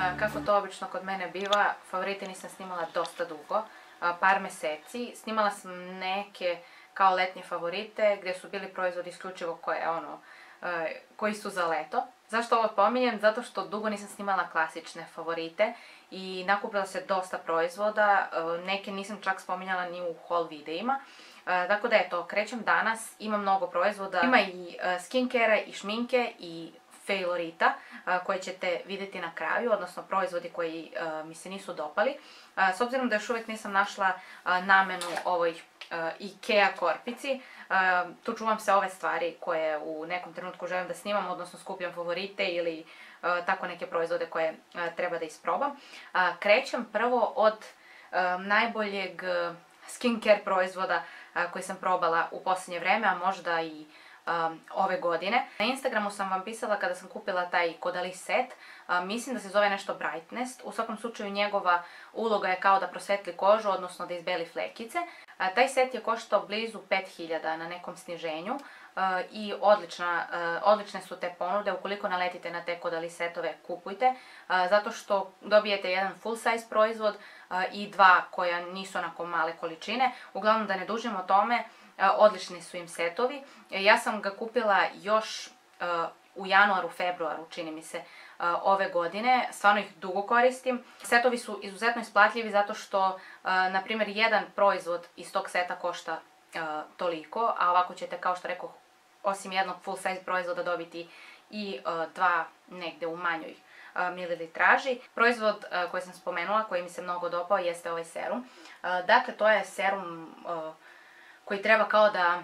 Kako to obično kod mene biva, favorite nisam snimala dosta dugo, par meseci. Snimala sam neke kao letnje favorite gdje su bili proizvodi isključivo koji su za leto. Zašto ovo pominjem? Zato što dugo nisam snimala klasične favorite i nakupila se dosta proizvoda, neke nisam čak spominjala ni u haul videima. Tako da eto, krećem danas, ima mnogo proizvoda, ima i skincare-a i šminke i favorita koje ćete vidjeti na kraju, odnosno proizvodi koji mi se nisu dopali. S obzirom da još uvijek nisam našla namenu ovoj IKEA korpici, tu čuvam se ove stvari koje u nekom trenutku želim da snimam, odnosno skupljam favorite ili tako neke proizvode koje treba da isprobam. Krećem prvo od najboljeg skincare proizvoda koji sam probala u posljednje vreme, a možda i ove godine. Na Instagramu sam vam pisala kada sam kupila taj Caudalie set, mislim da se zove nešto Brightness. U svakom slučaju njegova uloga je kao da prosvetli kožu, odnosno da izbeli flekice. Taj set je koštao blizu 5000 na nekom sniženju i odlične su te ponude. Ukoliko naletite na te Caudalie setove, kupujte, zato što dobijete jedan full size proizvod i dva koja nisu onako male količine. Uglavnom, da ne dužim o tome, odlični su im setovi. Ja sam ga kupila još u januaru, februaru, čini mi se, ove godine. Stvarno ih dugo koristim. Setovi su izuzetno isplatljivi zato što, na primjer, jedan proizvod iz tog seta košta toliko, a ovako ćete, kao što rekoh, osim jednog full size proizvoda dobiti i dva negde u manjoj mililitraži. Proizvod koji sam spomenula, koji mi se mnogo dopao, jeste ovaj serum. Dakle, to je serum koji treba kao da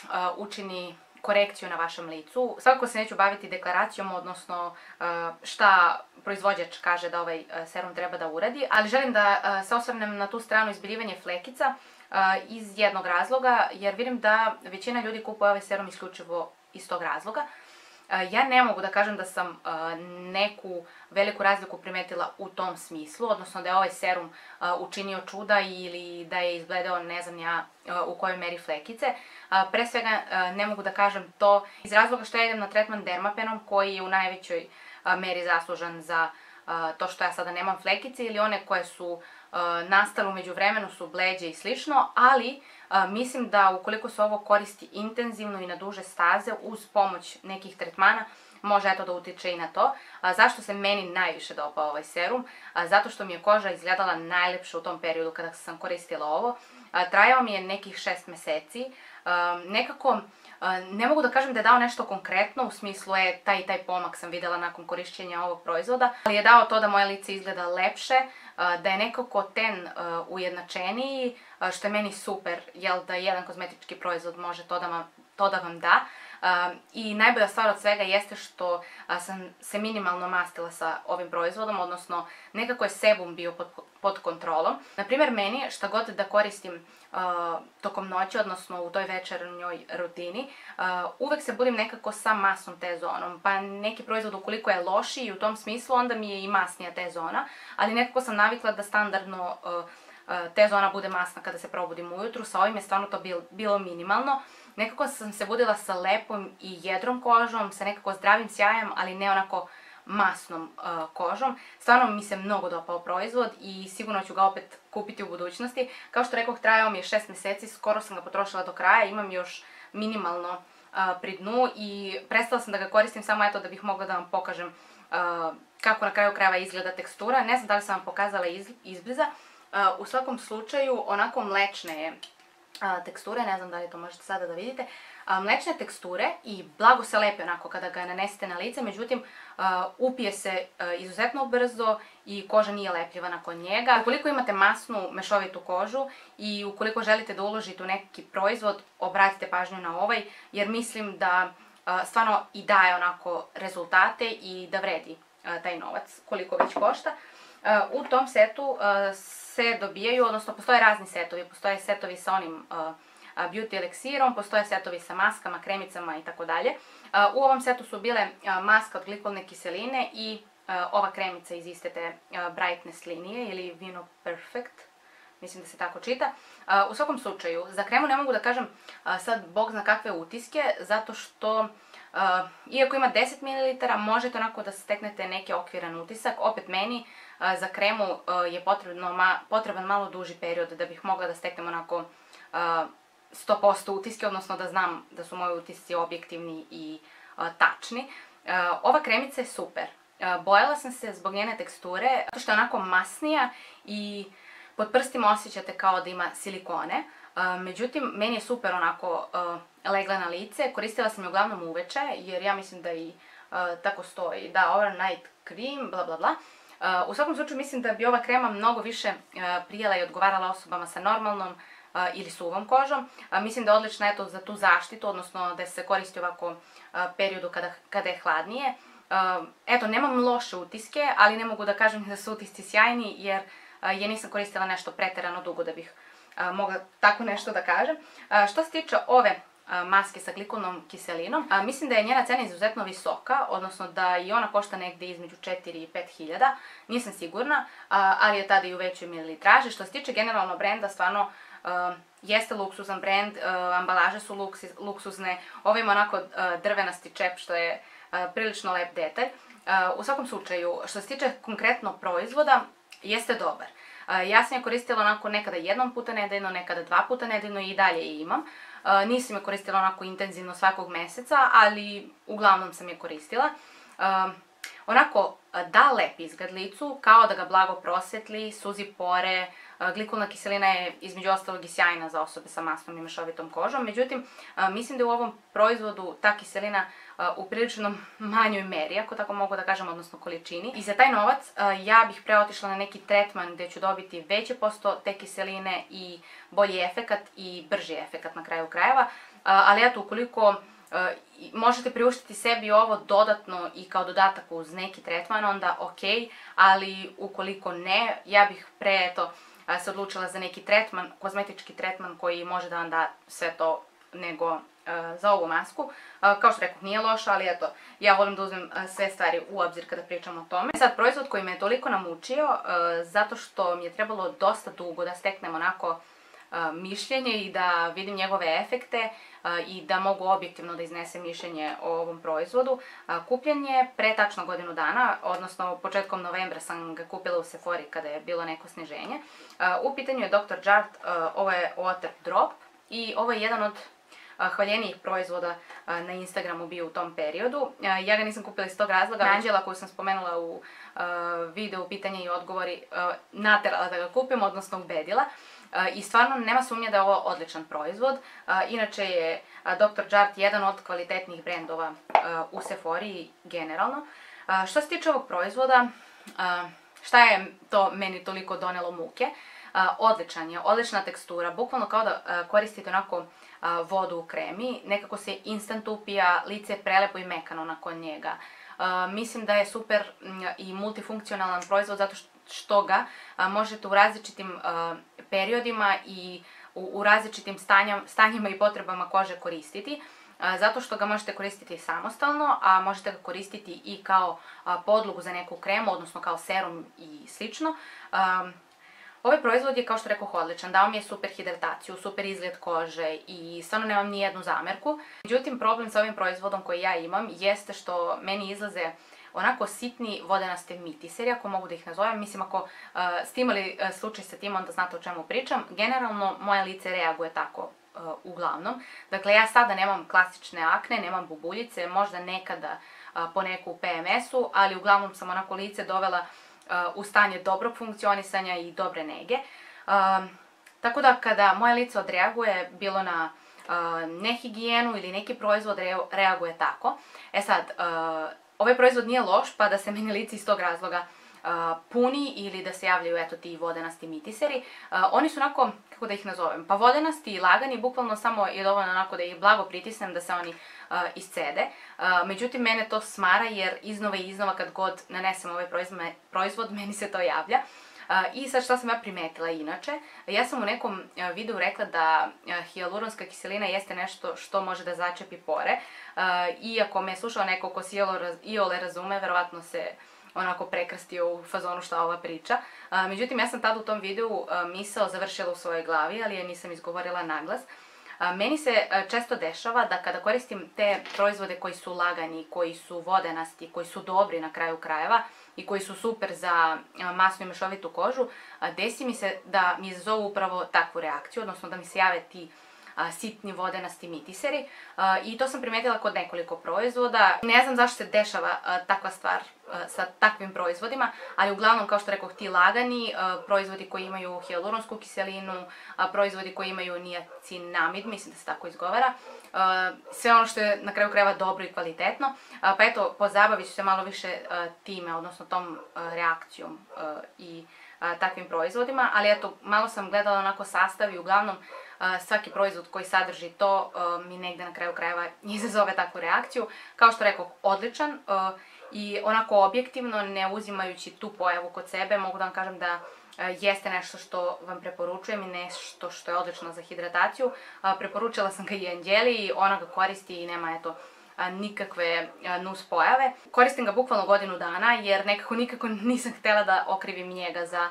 učini korekciju na vašem licu. Svakako se neću baviti deklaracijom, odnosno šta proizvođač kaže da ovaj serum treba da uradi, ali želim da se osvrnem na tu stranu izbiljivanje flekica iz jednog razloga, jer vidim da većina ljudi kupuje ovaj serum isključivo iz tog razloga. Ja ne mogu da kažem da sam neku veliku razliku primetila u tom smislu, odnosno da je ovaj serum učinio čuda ili da je izgledao ne znam ja u kojoj meri flekice. Pre svega ne mogu da kažem to iz razloga što ja idem na tretman dermapenom koji je u najvećoj meri zaslužan za to što ja sada nemam flekice ili one koje su nastale u međuvremenu su bleđe i slično, ali mislim da ukoliko se ovo koristi intenzivno i na duže staze uz pomoć nekih tretmana, može eto da utiče i na to. Zašto se meni najviše dopao ovaj serum? Zato što mi je koža izgledala najlepše u tom periodu kada sam koristila ovo. Trajao mi je nekih 6 meseci. Nekako, ne mogu da kažem da je dao nešto konkretno, u smislu taj pomak sam videla nakon korišćenja ovog proizvoda, ali je dao to da moje lice izgleda lepše, da je nekako ten ujednačeniji, što je meni super, jel da jedan kozmetički proizvod može to da vam da. I najbolja stvar od svega jeste što sam se minimalno mastila sa ovim proizvodom, odnosno nekako je sebum bio pod kontrolom. Naprimjer, meni šta god da koristim tokom noći, odnosno u toj večernjoj rutini, uvek se budim nekako sa masnom T-zonom, pa neki proizvod ukoliko je lošiji u tom smislu, onda mi je i masnija T-zona, ali nekako sam navikla da standardno T-zona bude masna kada se probudim ujutru. Sa ovim je stvarno to bilo minimalno. Nekako sam se budila sa lepom i jedrom kožom, sa nekako zdravim sjajem, ali ne onako masnom kožom. Stvarno mi se mnogo dopao proizvod i sigurno ću ga opet kupiti u budućnosti. Kao što rekoh, trajao mi je 6 meseci, skoro sam ga potrošila do kraja, imam još minimalno pri dnu i prestala sam da ga koristim samo eto da bih mogla da vam pokažem kako na kraju krajeva izgleda tekstura. Ne znam da li sam vam pokazala izbliza. U svakom slučaju, onako mlečne je teksture, ne znam da li to možete sada da vidite, mlečne teksture i blago se lepi onako kada ga nanesete na lice, međutim upije se izuzetno brzo i koža nije lepljiva nakon njega. Ukoliko imate masnu mešovitu kožu i ukoliko želite da uložite u neki proizvod, obratite pažnju na ovaj, jer mislim da stvarno i daje onako rezultate i da vredi taj novac koliko već košta. U tom setu se dobijaju, odnosno postoje razni setovi, postoje setovi sa onim beauty eliksirom, postoje setovi sa maskama, kremicama i tako dalje. U ovom setu su bile maska od glikolne kiseline i ova kremica iz iste te Brightness linije ili Vino Perfect, mislim da se tako čita. U svakom slučaju, za kremu ne mogu da kažem sad bog zna kakve utiske, zato što Iako ima 10 ml, možete onako da steknete neki okviran utisak. Opet meni za kremu je potreban malo duži period da bih mogla da steknem onako 100% utiske, odnosno da znam da su moji utisci objektivni i tačni. Ova kremica je super. Bojala sam se zbog njene teksture, zato što je onako masnija i pod prstima osjećate kao da ima silikone. Međutim, meni je super onako legla na lice. Koristila sam je uglavnom uveče, jer ja mislim da i tako stoji. Da, overnight cream, bla bla bla. U svakom slučaju mislim da bi ova krema mnogo više prijela i odgovarala osobama sa normalnom ili suvom kožom. Mislim da je odlična za tu zaštitu, odnosno da se koristi ovako periodu kada je hladnije. Eto, nemam loše utiske, ali ne mogu da kažem da su utisci sjajni, jer je nisam koristila nešto preterano dugo da bih mogla tako nešto da kažem. Što se tiče ove maske sa glikolnom kiselinom, mislim da je njena cena izuzetno visoka, odnosno da i ona košta negde između 4 i 5 hiljada, nisam sigurna, ali je tada i u većoj mililitraži. Što se tiče generalno brenda, stvarno jeste luksuzan brend, ambalaže su luksuzne, ovo ima onako drvenasti čep što je prilično lep detalj. U svakom slučaju, što se tiče konkretno proizvoda, jeste dobar. Ja sam je koristila onako nekada jednom puta nedeljno, nekada 2 puta nedeljno i dalje je imam. Nisam je koristila onako intenzivno svakog meseca, ali uglavnom sam je koristila. Onako da lepi izgled licu, kao da ga blago prosvetli, suzi pore. Glikolna kiselina je između ostalog i sjajna za osobe sa masnom i mešovitom kožom, međutim mislim da je u ovom proizvodu ta kiselina u prilično manjoj meri, ako tako mogu da kažem, odnosno količini. I za taj novac ja bih preotišla na neki tretman gde ću dobiti veće posto te kiseline i bolji efekat i brži efekat na kraju krajeva, ali eto, ukoliko možete priuštiti sebi ovo dodatno i kao dodatak uz neki tretman, onda ok, ali ukoliko ne, ja bih pre se odlučila za neki tretman, kozmetički tretman koji može da vam da sve to nego za ovu masku. Kao što rekao, nije loša, ali eto, ja volim da uzmem sve stvari u obzir kada pričam o tome. Sad, proizvod koji me je toliko namučio, zato što mi je trebalo dosta dugo da steknem onako mišljenje i da vidim njegove efekte i da mogu objektivno da iznesem mišljenje o ovom proizvodu. Kupljen je pre tačno godinu dana, odnosno početkom novembra sam ga kupila u Sephori kada je bilo neko sniženje. U pitanju je Dr. Jart, ovo je Water Drop i ovo je jedan od hvaljenijih proizvoda na Instagramu bio u tom periodu. Ja ga nisam kupila iz tog razloga. Anđela, koju sam spomenula u videu pitanja i odgovori, naterala da ga kupim, odnosno ubedila. I stvarno nema sumnje da je ovo odličan proizvod. Inače je Dr. Jart jedan od kvalitetnih brendova u Sephori generalno. Što se tiče ovog proizvoda, šta je to meni toliko donelo muke? Odličan je, odlična tekstura, bukvalno kao da koristite onako vodu u kremi, nekako se instant upija, lice je prelepo i mekano nakon njega. Mislim da je super i multifunkcionalan proizvod zato što ga možete u različitim periodima i u različitim stanjima i potrebama kože koristiti. Zato što ga možete koristiti samostalno, a možete ga koristiti i kao podlogu za neku kremu, odnosno kao serum i slično. Ovaj proizvod je, kao što rekoh, odličan, dao mi je super hidrataciju, super izgled kože i stvarno nemam ni jednu zamerku. Međutim, problem sa ovim proizvodom koji ja imam jeste što meni izlaze onako sitni vodenasti mitiseri, ako mogu da ih nazovem. Mislim, ako ste imali slučaj sa tim, onda znate o čemu pričam. Generalno, moje lice reaguje tako uglavnom. Dakle, ja sada nemam klasične akne, nemam bubuljice, možda nekada po neku PMS-u, ali uglavnom sam onako lice dovela u stanje dobrog funkcionisanja i dobre nege. Tako da kada moje lice odreaguje bilo na nehigijenu ili neki proizvod reaguje tako. E sad, ovaj proizvod nije loš pa da se meni lice iz tog razloga puni ili da se javljaju eto ti vodenasti mitiseri. Oni su onako, kako da ih nazovem, pa vodenasti i lagani, bukvalno samo je dovoljno onako da ih blago pritisnem da se oni iscede. Međutim, mene to smara jer iznova i iznova kad god nanesem ovaj proizvod, meni se to javlja. I sad šta sam ja primetila inače, ja sam u nekom videu rekla da hijaluronska kiselina jeste nešto što može da začepi pore. Iako me je slušao neko ko se iole razume, verovatno se onako prekrstio u fazonu šta ova priča. Međutim, ja sam tada u tom videu misao završila u svojoj glavi, ali je nisam izgovorila naglas. Meni se često dešava da kada koristim te proizvode koji su lagani, koji su vodenasti, koji su dobri na kraju krajeva i koji su super za masnu i mešovitu kožu, desi mi se da mi izazovu upravo takvu reakciju, odnosno da mi se jave ti sitni vodenasti mitiseri i to sam primetila kod nekoliko proizvoda. Ne znam zašto se dešava takva stvar sa takvim proizvodima, ali uglavnom, kao što rekoh, ti lagani, proizvodi koji imaju hijaluronsku kiselinu, proizvodi koji imaju niacinamid, mislim da se tako izgovara, sve ono što je na kraju krajeva dobro i kvalitetno, pa eto, pozabavit ću se malo više time, odnosno tom reakcijom i takvim proizvodima, ali eto, malo sam gledala onako sastav i uglavnom svaki proizvod koji sadrži to mi negde na kraju krajeva izazove takvu reakciju. Kao što rekoh, odličan i onako objektivno, ne uzimajući tu pojavu kod sebe, mogu da vam kažem da jeste nešto što vam preporučujem i nešto što je odlično za hidrataciju. Preporučila sam ga i Anđeli i ona ga koristi i nema eto nikakve nus pojave. Koristim ga bukvalno godinu dana jer nikako nisam htjela da okrivim njega za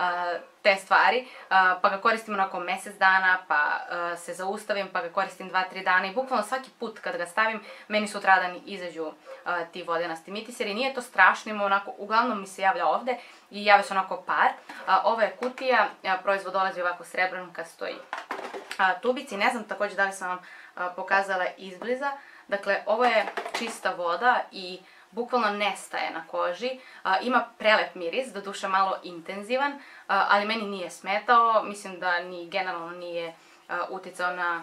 te stvari, pa ga koristim onako mjesec dana, pa se zaustavim, pa ga koristim 2-3 dana i bukvalno svaki put kad ga stavim, meni sutradan izađu ti vodenasti mitiseri. Nije to strašno, ima onako, uglavnom mi se javlja ovde i javlja se onako par. Ova je kutija, proizvod dolazi ovako srebrnom kastoj tubici, ne znam također da li sam vam pokazala izbliza. Dakle, ovo je čista voda i bukvalno nestaje na koži, ima prelep miris, doduše malo intenzivan, ali meni nije smetao, mislim da ni generalno nije uticao na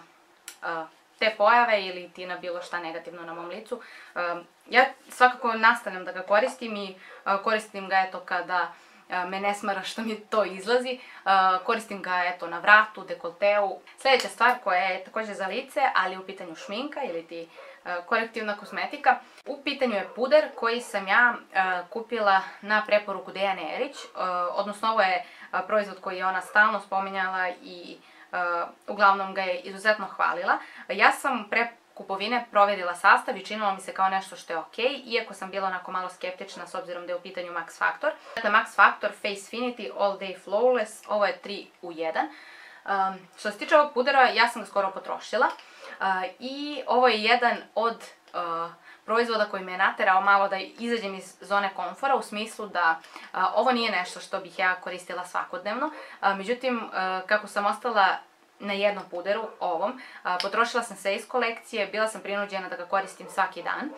te pojave ili ti na bilo šta negativno na mom licu. Ja svakako nastavljam da ga koristim i koristim ga eto kada me ne smara što mi to izlazi, koristim ga eto na vratu, dekolteu. Sljedeća stvar koja je također za lice, ali u pitanju šminka ili ti korektivna kosmetika. U pitanju je puder koji sam ja kupila na preporuku Dejane Erić, odnosno ovo je proizvod koji je ona stalno spominjala i uglavnom ga je izuzetno hvalila. Ja sam pre kupovine provjerila sastav i činilo mi se kao nešto što je ok, iako sam bila onako malo skeptična s obzirom da je u pitanju Max Factor. Dakle, Max Factor Facefinity All Day Flawless, ovo je 3 u 1. Što se tiče ovog pudera, ja sam ga skoro potrošila i ovo je jedan od proizvoda koji me je naterao malo da izađem iz zone komfora, u smislu da ovo nije nešto što bih ja koristila svakodnevno. Međutim, kako sam ostala na jednom puderu, ovom, potrošila sam sve iz kolekcije, bila sam prinuđena da ga koristim svaki dan.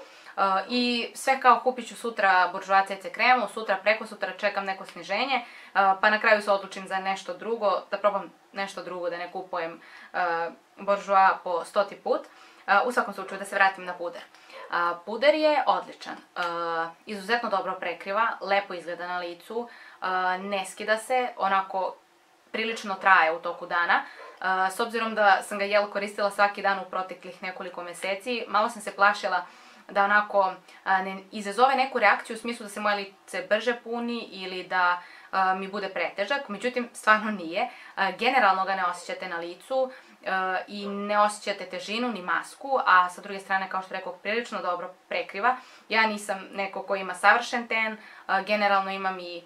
I sve kao kupit ću sutra Bourjois CC kremu, sutra preko sutra čekam neko sniženje, pa na kraju se odlučim za nešto drugo, da probam nešto drugo, da ne kupujem Bourjois po 100. put. U svakom slučaju da se vratim na puder. Puder je odličan, izuzetno dobro prekriva, lepo izgleda na licu, ne skida se, onako prilično traje u toku dana. S obzirom da sam ga koristila svaki dan u proteklih nekoliko mjeseci, malo sam se plašila da onako ne izazove neku reakciju u smislu da se moje lice brže puni ili da mi bude pretežak, međutim stvarno nije. Generalno ga ne osjećate na licu i ne osjećate težinu ni masku, a sa druge strane, kao što rekao, prilično dobro prekriva. Ja nisam neko ko ima savršen ten, generalno imam i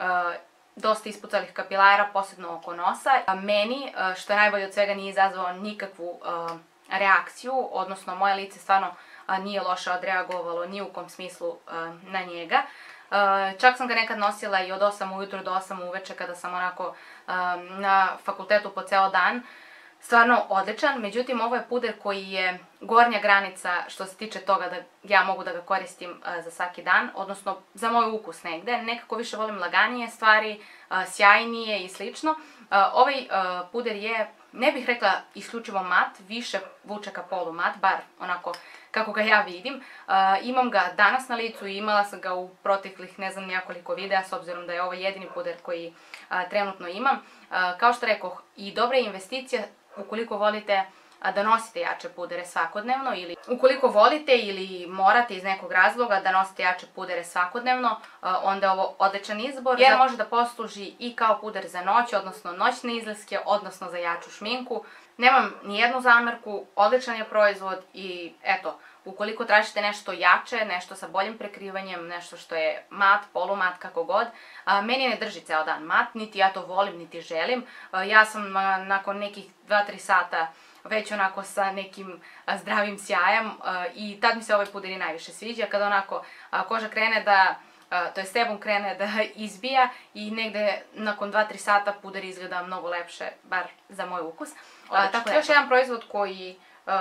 dosta ispucalih kapilara, posebno oko nosa. Meni, što je najbolje od svega, nije izazvao nikakvu reakciju, odnosno moje lice stvarno nije loše odreagovalo ni u kom smislu na njega. Čak sam ga nekad nosila i od 8 ujutro do 8 uveče kada sam onako na fakultetu po ceo dan. Stvarno odličan, međutim ovo je puder koji je gornja granica što se tiče toga da ja mogu da ga koristim za svaki dan, odnosno za moj ukus negde. Nekako više volim laganije stvari, sjajnije i slično. Ovaj puder je, ne bih rekla isključivo mat, više vuče ka polu mat, bar onako kako ga ja vidim. Imam ga danas na licu i imala sam ga u proteklih ne znam nekoliko videa, s obzirom da je ovo jedini puder koji trenutno imam. Kao što rekoh, i dobra je investicija ukoliko volite da nosite jače pudere svakodnevno ili ukoliko volite ili morate iz nekog razloga da nosite jače pudere svakodnevno, onda je ovo odličan izbor jer može da posluži i kao puder za noć, odnosno noćne izlaske, odnosno za jaču šminku. Nemam ni jednu zamerku, odličan je proizvod i eto, ukoliko tražite nešto jače, nešto sa boljim prekrivanjem, nešto što je mat, polumat, kako god, meni ne drži ceo dan mat, niti ja to volim, niti želim. Ja sam nakon nekih 2-3 sata već onako sa nekim zdravim sjajem i tad mi se ovaj puder i najviše sviđa, kada onako koža krene da, to je sebum krene da izbija i negde nakon 2-3 sata puder izgleda mnogo lepše, bar za moj ukus. Tako još jedan proizvod koji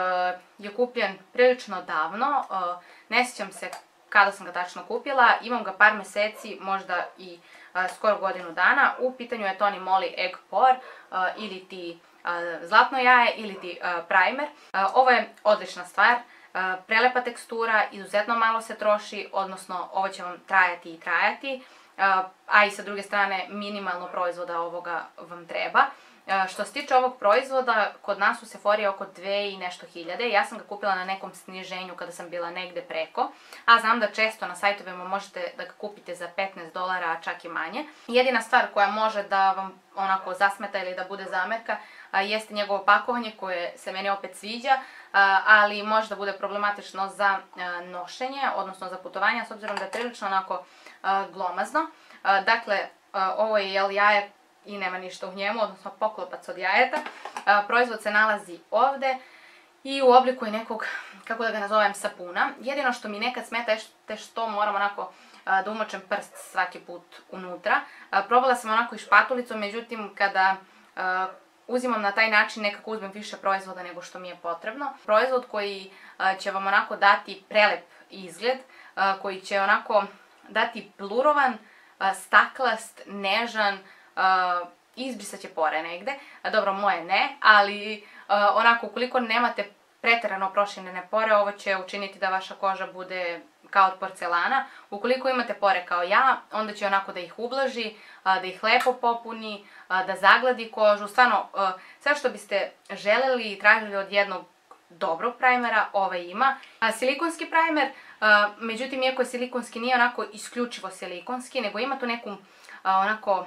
je kupljen prilično davno, ne sjećam se kada sam ga tačno kupila, imam ga par meseci, možda i skoro godinu dana. U pitanju je Tony Moly Egg Pore ili ti zlatno jaje ili ti primer. Ovo je odlična stvar, prelepa tekstura, izuzetno malo se troši, odnosno ovo će vam trajati i trajati, a i sa druge strane minimalno proizvoda ovoga vam treba. Što se tiče ovog proizvoda, kod nas u Sephori je oko 2 i nešto hiljade. Ja sam ga kupila na nekom sniženju kada sam bila negde preko, a znam da često na sajtovima možete da ga kupite za $15, a čak i manje. Jedina stvar koja može da vam onako zasmeta ili da bude zamerka jeste njegovo pakovanje koje se meni opet sviđa, ali može da bude problematično za nošenje, odnosno za putovanja, s obzirom da je prilično onako glomazno. Dakle, ovo je jaje i nema ništa u njemu, odnosno poklopac od jajeta. Proizvod se nalazi ovde i u obliku je nekog, kako da ga nazovem, sapuna. Jedino što mi nekad smeta je što moram onako da umočem prst svaki put unutra. Probala sam onako i špatulicom, međutim kada uzimam na taj način nekako uzmem više proizvoda nego što mi je potrebno. Proizvod koji će vam onako dati prelep izgled, koji će onako dati blurovan, staklast, nežan, izbrisat će pore negde. Dobro, moje ne, ali onako ukoliko nemate preterano proširene pore, ovo će učiniti da vaša koža bude kao od porcelana. Ukoliko imate pore kao ja, onda će onako da ih ublaži, da ih lepo popuni, da zagladi kožu. Stvarno, sve što biste želeli i tražili od jednog dobrog primera, ovaj ima. Silikonski primer, međutim, iako je silikonski, nije onako isključivo silikonski, nego ima tu neku onako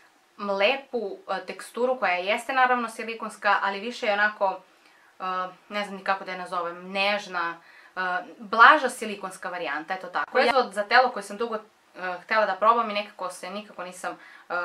lepu teksturu koja jeste naravno silikonska, ali više je onako, ne znam ni kako da je nazovem, nežna, blaža silikonska varijanta, eto tako. Proizvod za telo koji sam dugo htjela da probam i nekako se nikako nisam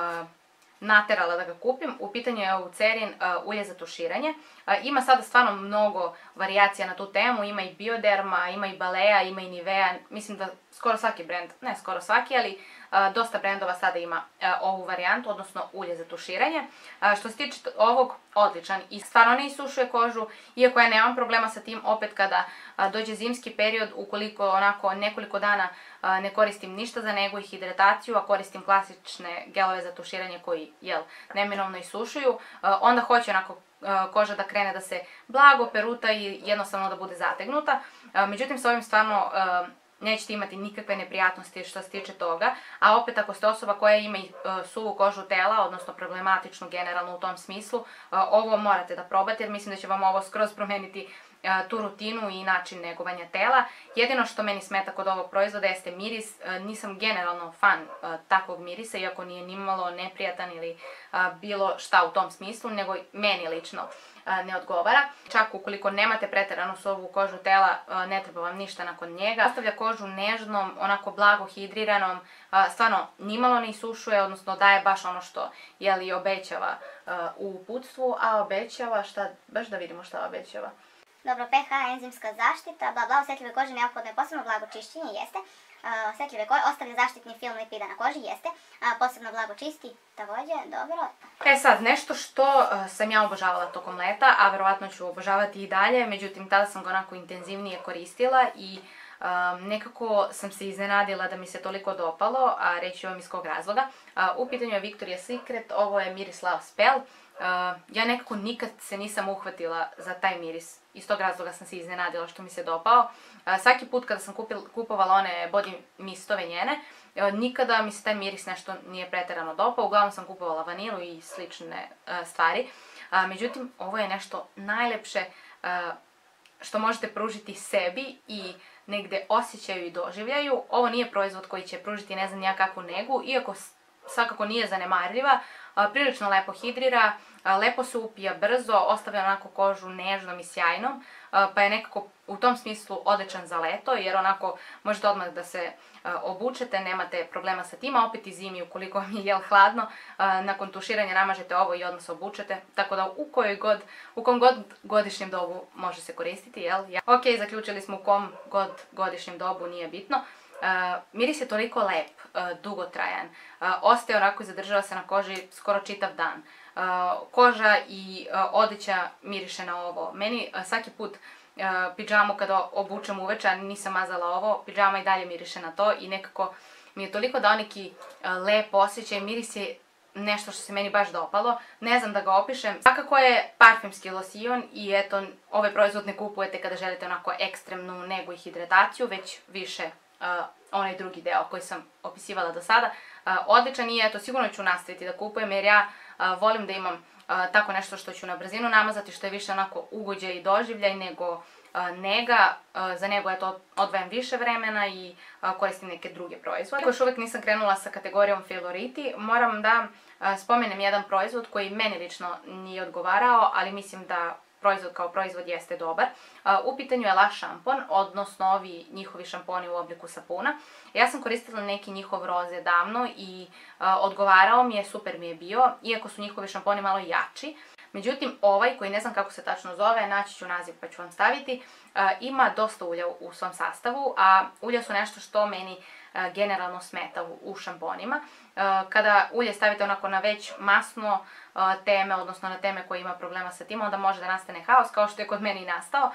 naterala da ga kupim. U pitanju je Eucerin ulje za tuširanje. Ima sada stvarno mnogo varijacija na tu temu, ima i Bioderma, ima i Balea, ima i Nivea, mislim da skoro svaki brend, ne skoro svaki, ali dosta brendova sada ima ovu varijantu, odnosno ulje za tuširanje. Što se tiče ovog, odličan i stvarno ne isušuje kožu, iako ja nemam problema sa tim opet kada dođe zimski period, ukoliko onako nekoliko dana ne koristim ništa za negu i hidrataciju, a koristim klasične gelove za tuširanje koji, neminovno isušuju, onda hoće onako koža da krene da se blago peruta i jednostavno da bude zategnuta. Međutim, sa ovim stvarno nećete imati nikakve neprijatnosti što se tiče toga, a opet ako ste osoba koja ima i suvu kožu tela, odnosno problematičnu generalno u tom smislu, ovo morate da probate jer mislim da će vam ovo skroz promeniti tu rutinu i način negovanja tela. Jedino što meni smeta kod ovog proizvoda jeste miris. Nisam generalno fan takvog mirisa, iako nije nimalo neprijatan ili bilo šta u tom smislu, nego meni lično ne odgovara. Čak ukoliko nemate preteranu suvu kožu tela, ne treba vam ništa nakon njega. Ostavlja kožu nežnom, onako blago hidriranom, stvarno nimalo ne isušuje, odnosno daje baš ono što obećava u uputstvu, a obećava šta, baš da vidimo šta obećava. Dobro, pH, enzimska zaštita, bla bla, osjetljive kože neophodno je posebno blago čišćenje, jeste. Osjetljive kože, ostavlja zaštitni film lipida na koži, jeste. Posebno blago čisti, takođe, dobro. Sad, nešto što sam ja obožavala tokom leta, a verovatno ću obožavati i dalje, međutim tada sam ga onako intenzivnije koristila i nekako sam se iznenadila da mi se toliko dopalo, a reći vam iz kog razloga. U pitanju je Victoria's Secret, ovo je miris Love Spell. Ja nekako nikad se nisam uhvatila za taj miris, iz tog razloga sam se iznenadila što mi se dopao. Svaki put kada sam kupovala one body mistove njene, nikada mi se taj miris nešto nije preterano dopao, uglavnom sam kupovala vanilu i slične stvari. Međutim, ovo je nešto najlepše što možete pružiti sebi i negde osjećaju i doživljaju. Ovo nije proizvod koji će pružiti ne znam ja kakvu negu, iako svakako nije zanemarljiva, prilično lepo hidrira, lepo se upija brzo, ostavlja onako kožu nežnom i sjajnom, pa je nekako u tom smislu odličan za leto, jer onako možete odmah da se obučete, nemate problema sa tim, a opet i zimi ukoliko vam je hladno, nakon tuširanja namažete ovo i odmah se obučete, tako da u kom god godišnjem dobu može se koristiti, jel? Ok, zaključili smo u kom god godišnjem dobu, nije bitno. Miris je toliko lep, dugotrajan, ostaje onako i zadržava se na koži skoro čitav dan. Koža i odeća miriše na ovo. Meni svaki put pidžamu kada obučem uveče, a nisam mazala ovo, pidžama i dalje miriše na to i nekako mi je toliko dao neki lep osjećaj, miris je nešto što se meni baš dopalo, ne znam da ga opišem. Svakako je parfemski losion i eto, ovaj proizvod ne kupujete kada želite onako ekstremnu negu i hidrataciju, već više onaj drugi deo koji sam opisivala do sada. Odličan i eto, sigurno ću nastaviti da kupujem jer ja volim da imam tako nešto što ću na brzinu namazati, što je više onako ugođaj i doživljaj nego nega. Za negu eto, odvajam više vremena i koristim neke druge proizvode. Ako još uvijek nisam krenula sa kategorijom favoriti, moram da spomenem jedan proizvod koji meni lično nije odgovarao, ali mislim da proizvod kao proizvod jeste dobar. U pitanju je Lush šampon, odnosno ovi njihovi šamponi u obliku sapuna. Ja sam koristila neki njihov roze davno i odgovarao mi je, super mi je bio, iako su njihovi šamponi malo jači. Međutim, ovaj, koji ne znam kako se tačno zove, naći ću naziv pa ću vam staviti, ima dosta ulja u svom sastavu, a ulja su nešto što meni generalno smeta u šamponima. Kada ulje stavite onako na već masno teme, odnosno na teme koje ima problema sa tim, onda može da nastane haos, kao što je kod meni i nastao.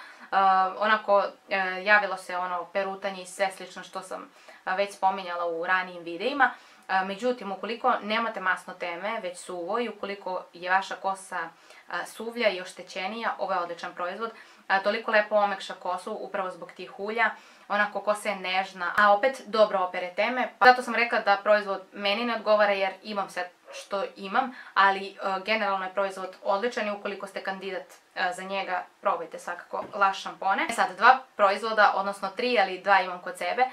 Onako, javilo se ono perutanje i sve slično što sam već spominjala u ranijim videima. Međutim, ukoliko nemate masno teme, već suvo, i ukoliko je vaša kosa suvlja i oštećenija, ovo je odličan proizvod. Toliko lepo omekša kosu upravo zbog tih ulja, onako kosa je nežna, a opet dobro opere teme. Zato sam rekla da proizvod meni ne odgovara jer imam sve što imam, ali generalno je proizvod odličan i ukoliko ste kandidat za njega, probajte svakako Lush šampone. Sad, dva proizvoda, odnosno tri, ali dva imam kod sebe,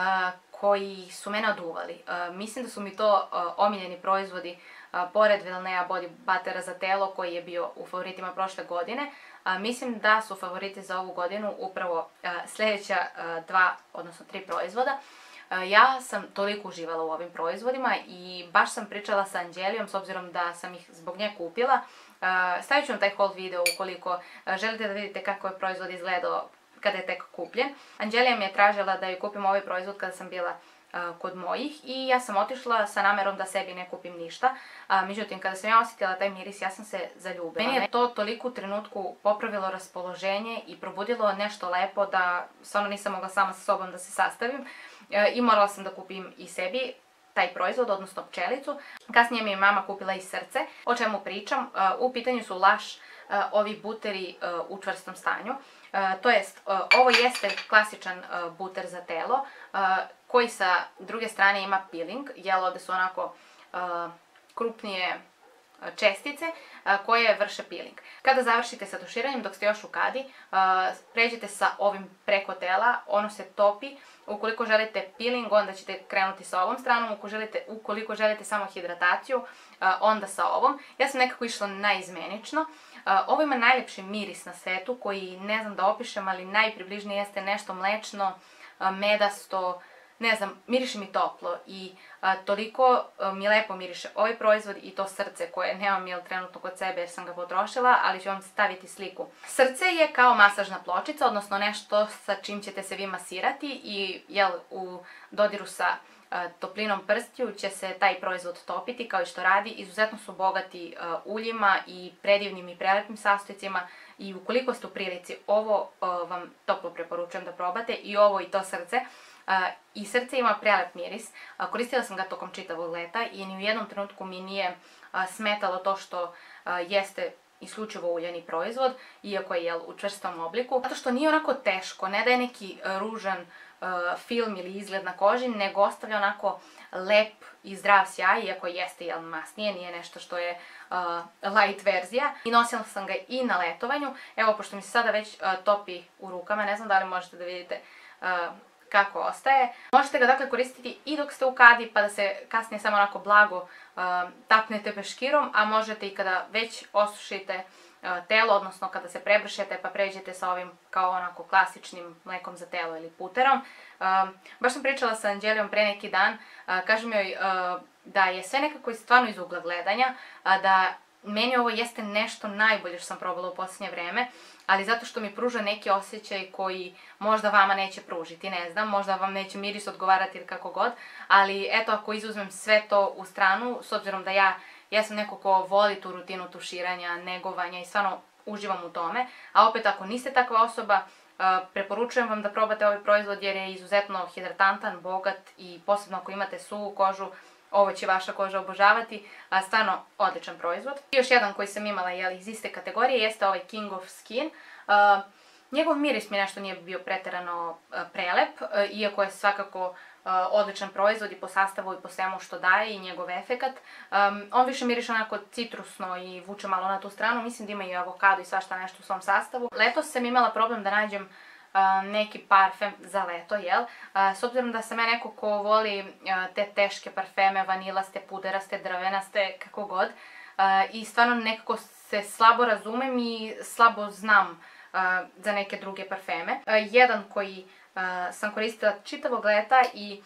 koji su mene oduvali. Mislim da su mi to omiljeni proizvodi pored Vilnea Body Buttera za telo koji je bio u favoritima prošle godine. Mislim da su favoriti za ovu godinu upravo sljedeća dva, odnosno tri proizvoda. Ja sam toliko uživala u ovim proizvodima i baš sam pričala sa Anđelijom s obzirom da sam ih zbog nje kupila. Stavit ću vam taj haul video ukoliko želite da vidite kako je proizvod izgledao kada je tek kupljen. Anđelija mi je tražila da joj kupim ovaj proizvod kada sam bila kod mojih i ja sam otišla sa namerom da sebi ne kupim ništa. Međutim, kada sam ja osjetila taj miris, ja sam se zaljubila. Meni je to toliko u trenutku popravilo raspoloženje i probudilo nešto lepo da stvarno nisam mogla sama sa sobom da se sastavim i morala sam da kupim i sebi taj proizvod, odnosno pčelicu. Kasnije mi je mama kupila i srce. O čemu pričam? U pitanju su Lush ovi buteri u čvrstom stanju. To jest, ovo jeste klasičan buter za telo, koji sa druge strane ima peeling, jer ovde su onako krupnije čestice koje vrše peeling. Kada završite sa tuširanjem, dok ste još u kadi, pređete sa ovim preko tela, ono se topi. Ukoliko želite peeling, onda ćete krenuti sa ovom stranom, ukoliko želite samo hidrataciju, onda sa ovom. Ja sam nekako išla naizmenično. Ovo ima najljepši miris na svetu koji ne znam da opišem, ali najpribližnije jeste nešto mlečno, medasto, ne znam, miriše mi toplo i toliko mi lepo miriše ovaj proizvod i to srce koje nemam jel trenutno kod sebe jer sam ga potrošila, ali ću vam staviti sliku. Srce je kao masažna pločica, odnosno nešto sa čim ćete se vi masirati i jel u dodiru sa toplinom prstiju će se taj proizvod topiti kao i što radi. Izuzetno su bogati uljima i predivnim i prelepim sastojcima i ukoliko ste u prilici, ovo vam toplo preporučujem da probate, i ovo i to srce. I srce ima prelep miris, koristila sam ga tokom čitavog leta i ni u jednom trenutku mi nije smetalo to što jeste isključivo uljani proizvod, iako je u čvrstom obliku. Zato što nije onako teško, ne daje neki ružan film ili izgled na koži, nego ostavlja onako lep i zdrav sjaj, iako jeste masnije, nije nešto što je light verzija. I nosila sam ga i na letovanju. Evo, pošto mi se sada već topi u rukama, ne znam da li možete da vidite kako ostaje. Možete ga dakle koristiti i dok ste u kadi pa da se kasnije samo onako blago tapnete peškirom, a možete i kada već osušite telo, odnosno kada se prebršete pa pređete sa ovim kao onako klasičnim mlekom za telo ili puterom. Baš sam pričala sa Anđelijom pre neki dan, kažem joj da je sve nekako stvarno iz ugla gledanja, da meni ovo jeste nešto najbolje što sam probala u posljednje vreme, ali zato što mi pruža neki osjećaj koji možda vama neće pružiti, ne znam, možda vam neće miris odgovarati ili kako god, ali eto, ako izuzmem sve to u stranu, s obzirom da ja sam neko ko voli tu rutinu tuširanja, negovanja i stvarno uživam u tome, a opet ako niste takva osoba, preporučujem vam da probate ovaj proizvod jer je izuzetno hidratantan, bogat i posebno ako imate suvu kožu, ovo će vaša koža obožavati, stvarno odličan proizvod. I još jedan koji sam imala iz iste kategorije jeste ovaj King of Skin. Njegov miris mi nešto nije bio preterano prelep, iako je svakako odličan proizvod i po sastavu i po svemu što daje i njegov efekat. On više miriše onako citrusno i vuče malo na tu stranu, mislim da ima i avokado i svašta nešto u svom sastavu. Letos sam imala problem da nađem neki parfem za leto, jel? S obzirom da sam ja neko ko voli te teške parfeme, vanilaste, puderaste, drvenaste, kako god, i stvarno nekako se slabo razumem i slabo znam za neke druge parfeme. Jedan koji sam koristila čitavog leta i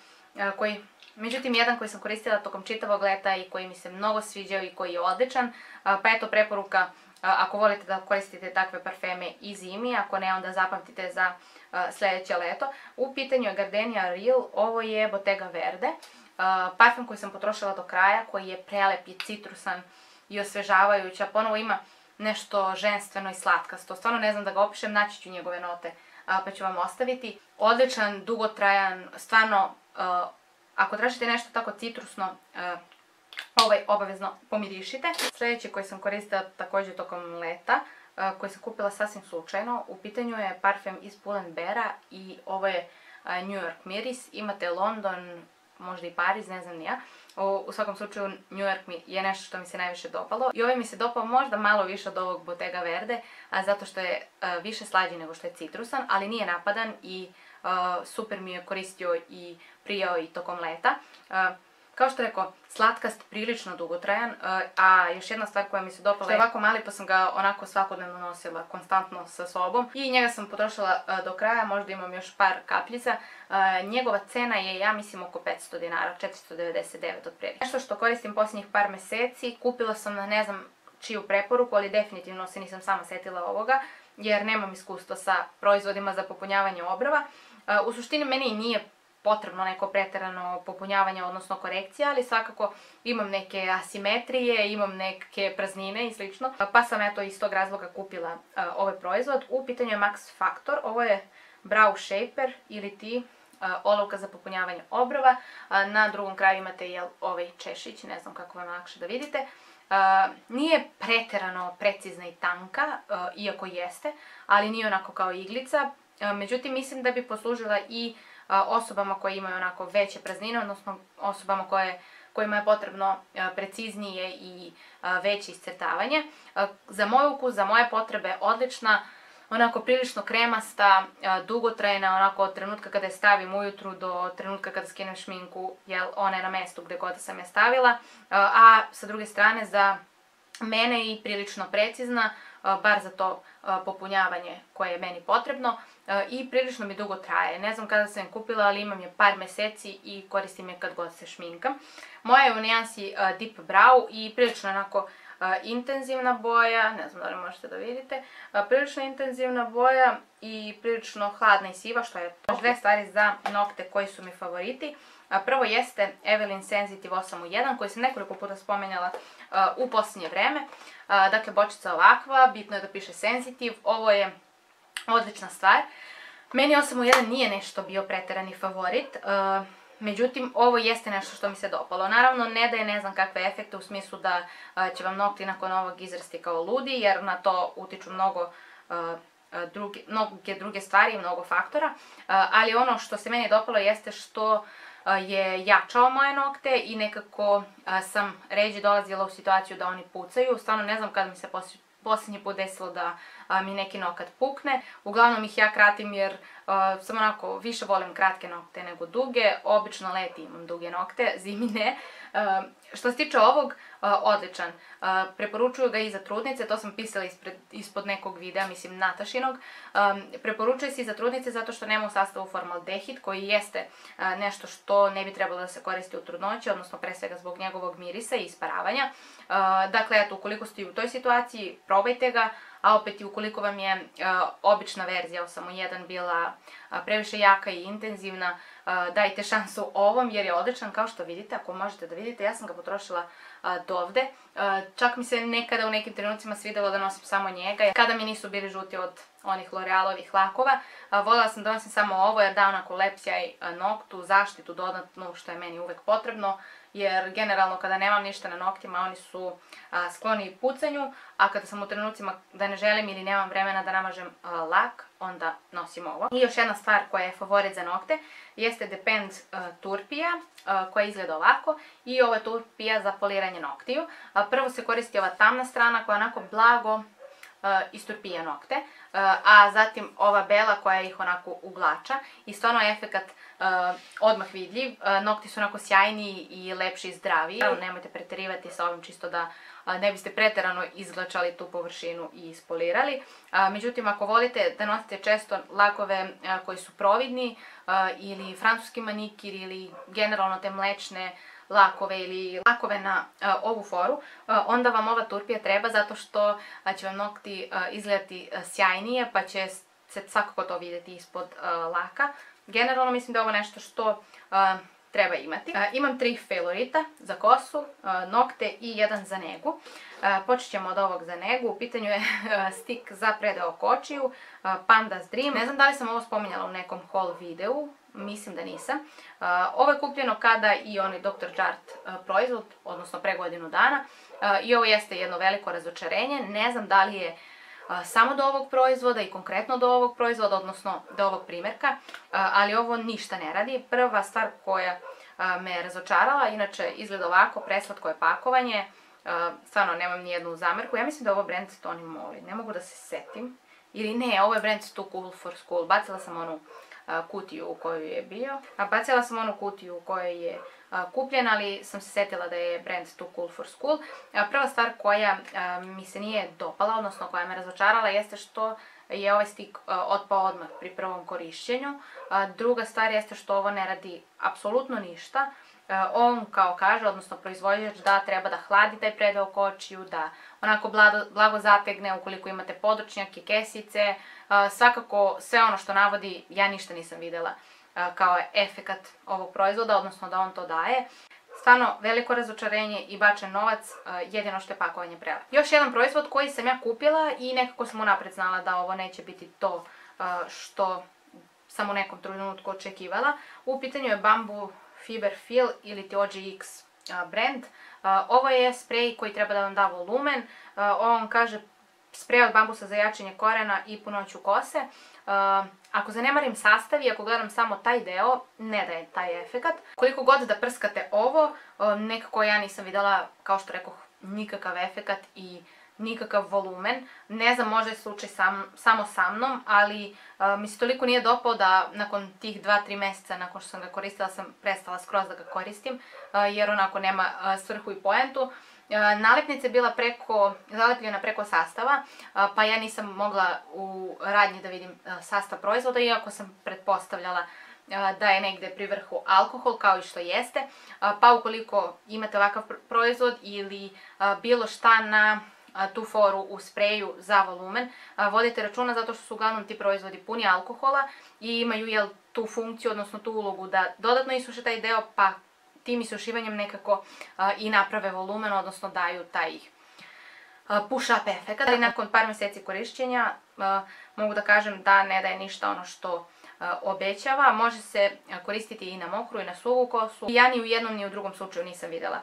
jedan koji sam koristila tokom čitavog leta i koji mi se mnogo sviđao i koji je odličan, pa eto preporuka ako volite da koristite takve parfeme i zimi, ako ne onda zapamtite za sljedeće leto. U pitanju je Gardenia Real, ovo je Bottega Verde, parfem koji sam potrošila do kraja, koji je prelep i citrusan i osvežavajući, a ponovo ima nešto ženstveno i slatkasto. Stvarno ne znam da ga opišem, naći ću njegove note pa ću vam ostaviti. Odličan, dugotrajan, stvarno ako tražite nešto tako citrusno, ovaj obavezno pomirišite. Sljedeći koji sam koristila također tokom leta, koji sam kupila sasvim slučajno, u pitanju je parfem iz Pull&Beara i ovo je New York miris. Imate London, možda i Pariz, ne znam ni ja. U svakom slučaju New York mi je nešto što mi se najviše dopalo. I ovaj mi se dopao možda malo više od ovog Bottega Verde, zato što je više slađi nego što je citrusan, ali nije napadan i super mi je koristio i prijao i tokom leta. Kao što rekao, slatkast, prilično dugotrajan, a još jedna stvar koja mi se dopala je ovako mali pa sam ga onako svakodnevno nosila konstantno sa sobom i njega sam potrošila do kraja, možda imam još par kapljica. Njegova cena je, ja mislim, oko 500 dinara, 499 otprilike. Nešto što koristim posljednjih par meseci, kupila sam na ne znam čiju preporuku, ali definitivno se nisam sama setila ovoga jer nemam iskustva sa proizvodima za popunjavanje obrva. U suštini meni i nije potrebno neko preterano popunjavanje, odnosno korekcija, ali svakako imam neke asimetrije, imam neke praznine i slično, pa sam eto iz tog razloga kupila ovaj proizvod. U pitanju je Max Factor, ovo je Brow Shaper ili ti olovka za popunjavanje obrova. Na drugom kraju imate ovaj češić, ne znam kako vam je lakše da vidite. Nije preterano precizna i tanka, iako jeste, ali nije onako kao iglica, međutim mislim da bi poslužila i osobama koje imaju onako veće praznine, odnosno osobama kojima je potrebno preciznije i veće iscrtavanje. Za moj ukus, za moje potrebe odlična, onako prilično kremasta, dugotrajna, onako od trenutka kada je stavim ujutru do trenutka kada skinem šminku, jer ona je na mestu gdje god sam je stavila, a sa druge strane za mene i prilično precizna, bar za to popunjavanje koje je meni potrebno i prilično mi dugo traje. Ne znam kada sam je kupila, ali imam je par meseci i koristim je kad god se šminkam. Moja je u nijansi Deep Brow i prilično onako intenzivna boja, ne znam da li možete da vidite, prilično intenzivna boja i prilično hladna i siva, što je dve stvari za nokte koji su mi favoriti. Prvo jeste Evelyn Sensitive 8 u 1 koji sam nekoliko puta spomenjala u posljednje vreme. Dakle, bočica ovakva, bitno je da piše Sensitive, ovo je odlična stvar. Meni 8 u 1 nije nešto bio preterani favorit, međutim ovo jeste nešto što mi se dopalo. Naravno ne daje ne znam kakve efekte u smislu da će vam nokti nakon ovog izrasti kao ludi, jer na to utiču mnoge druge stvari i mnogo faktora, ali ono što se meni dopalo jeste što je jačao moje nokte i nekako sam ređe dolazila u situaciju da oni pucaju. Stvarno ne znam kada mi se posljednji put desilo da mi neki nokat pukne. Uglavnom ih ja kratim jer sam onako više volim kratke nokte nego duge. Obično leti imam duge nokte, zimi ne. Što se tiče ovog, odličan. Preporučuju ga i za trudnice, to sam pisala ispod nekog videa, mislim Natašinog. Preporučuje se i za trudnice zato što nema u sastavu formaldehid, koji jeste nešto što ne bi trebalo da se koristi u trudnoći, odnosno pre svega zbog njegovog mirisa i isparavanja. Dakle, eto, ukoliko ste u toj situaciji, probajte ga, a opet i ukoliko vam je obična verzija samo 1 bila previše jaka i intenzivna, dajte šansu ovom jer je odličan, kao što vidite, ako možete da vidite, ja sam ga potrošila dovde. Čak mi se nekada u nekim trenucima svidelo da nosim samo njega, kada mi nisu bili žuti od onih L'Orealovih lakova. Voljela sam da nosim samo ovo jer da onako lep sjaj noktu, zaštitu dodatnu, što je meni uvek potrebno, jer generalno kada nemam ništa na noktima oni su skloni pucanju, a kada sam u trenucima da ne želim ili nemam vremena da namažem lak, onda nosim ovo. I još jedna stvar koja je favorit za nokte jeste Depend turpija koja izgleda ovako i ovo je turpija za poliranje noktiju. Prvo se koristi ova tamna strana koja onako blago isturpija nokte, a zatim ova bela koja ih onako uglača i stvarno je efekat odmah vidljiv. Nokti su onako sjajniji i lepši i zdraviji. Nemojte preterivati sa ovim čisto da ne biste preterano izglačali tu površinu i ispolirali. Međutim, ako volite da nosite često lakove koji su providni ili francuski manikir ili generalno te mlečne lakove ili lakove na ovu foru, onda vam ova turpija treba zato što će vam nokti izgledati sjajnije, pa će se svakako to vidjeti ispod laka. Generalno mislim da je ovo nešto što treba imati. Imam 3 favorita za kosu, nokte i 1 za negu. Počet ćemo od ovog za negu. U pitanju je stik za predeo kočiju, Panda's Dream. Ne znam da li sam ovo spominjala u nekom haul videu, mislim da nisam. Ovo je kupljeno kada i onaj Dr. Jart proizvod, odnosno pre godinu dana. I ovo jeste jedno veliko razočarenje. Ne znam da li je samo do ovog proizvoda i konkretno do ovog proizvoda, odnosno do ovog primjerka, ali ovo ništa ne radi. Prva stvar koja me je razočarala, inače izgleda ovako, preslatko je pakovanje, stvarno nemam nijednu zamerku. Ja mislim da je ovo brand Tony Moly, ne mogu da se setim. Ili ne, ovo je brand Too Cool for School, bacila sam onu kutiju u kojoj je bio. Bacila sam onu kutiju u kojoj je kupljen, ali sam se setila da je brand Too Cool for School. Prva stvar koja mi se nije dopala, odnosno koja me razočarala, jeste što je ovaj stik otpao odmah pri prvom korišćenju. Druga stvar jeste što ovo ne radi apsolutno ništa. On kao kaže, odnosno proizvođač, da treba da hladi taj predeo kočiju, da onako blago zategne ukoliko imate podočnjake, kesice, svakako sve ono što navodi, ja ništa nisam videla kao efekat ovog proizvoda, odnosno da on to daje. Stvarno veliko razočarenje i bačen novac, jedino što je pakovanje prelepo. Još jedan proizvod koji sam ja kupila i nekako sam unapred znala da ovo neće biti to što sam u nekom trenutku očekivala. U pitanju je Bamboo Fiber Fill ili ti OGX brand. Ovo je sprej koji treba da vam da volumen. On kaže sprej od bambusa za jačanje korena i punoću kose. Ako zanemarim sastav i ako gledam samo taj deo, ne daje taj efekat. Koliko god da prskate ovo, nekako ja nisam videla, kao što rekoh, nikakav efekat i nikakav volumen. Ne znam, možda je slučaj samo sa mnom, ali mi se toliko nije dopao da nakon tih 2-3 mjeseca nakon što sam ga koristila sam prestala skroz da ga koristim, jer onako nema svrhu i poentu. Nalepnica je bila zalepljena preko sastava, pa ja nisam mogla u radnji da vidim sastav proizvoda, iako sam pretpostavljala da je negde pri vrhu alkohol, kao i što jeste. Pa ukoliko imate ovakav proizvod ili bilo šta na tu foru u spreju za volumen, vodite računa zato što su uglavnom ti proizvodi puni alkohola i imaju tu funkciju, odnosno tu ulogu da dodatno isuše taj deo, pa tim isušivanjem nekako i naprave volumen, odnosno daju taj push-up efekt. Ali nakon par mjeseci korišćenja mogu da kažem da ne daje ništa ono što obećava. Može se koristiti i na mokru i na suvu kosu. Ja ni u jednom ni u drugom slučaju nisam vidjela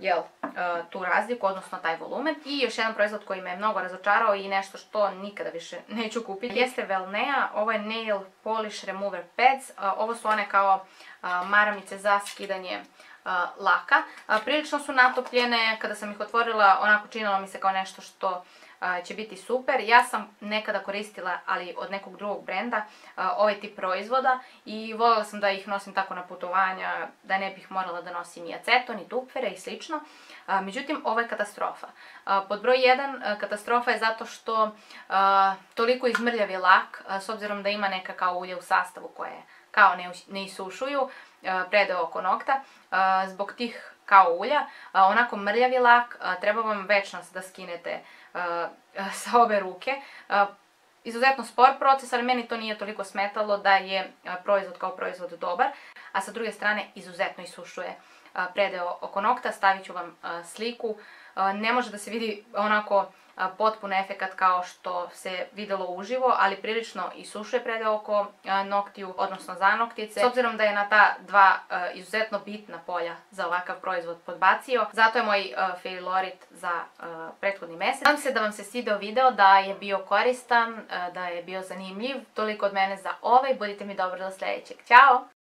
tu razliku, odnosno taj volumen. I još jedan proizvod koji me je mnogo razočarao i nešto što nikada više neću kupiti jeste Velnea. Ovo je Nail Polish Remover Pads. Ovo su one kao maramice za skidanje laka. Prilično su natopljene, kada sam ih otvorila onako činilo mi se kao nešto što će biti super. Ja sam nekada koristila, ali od nekog drugog brenda, ovaj tip proizvoda i voljela sam da ih nosim tako na putovanja, da ne bih morala da nosim i aceton i tupfere i slično. Međutim, ovo je katastrofa. Pod broj 1 katastrofa je zato što toliko izmrljavi lak, s obzirom da ima neka kao ulje u sastavu koje kao ne isušuju predeo oko nokta, zbog tih kao ulja, onako mrljavi lak, treba vam večno da skinete sa obe ruke. Izuzetno spor proces, ali meni to nije toliko smetalo da je proizvod kao proizvod dobar, a sa druge strane izuzetno isušuje predeo oko nokta. Stavit ću vam sliku. Ne može da se vidi onako potpun efekat kao što se videlo uživo, ali prilično isušuje predeo oko noktiju, odnosno zanoktice. S obzirom da je na ta dva izuzetno bitna polja za ovakav proizvod podbacio, zato je moj favorit za prethodni mesec. Nadam se da vam se svideo video, da je bio koristan, da je bio zanimljiv. Toliko od mene za ovaj, budite mi dobro do sljedećeg. Ćao!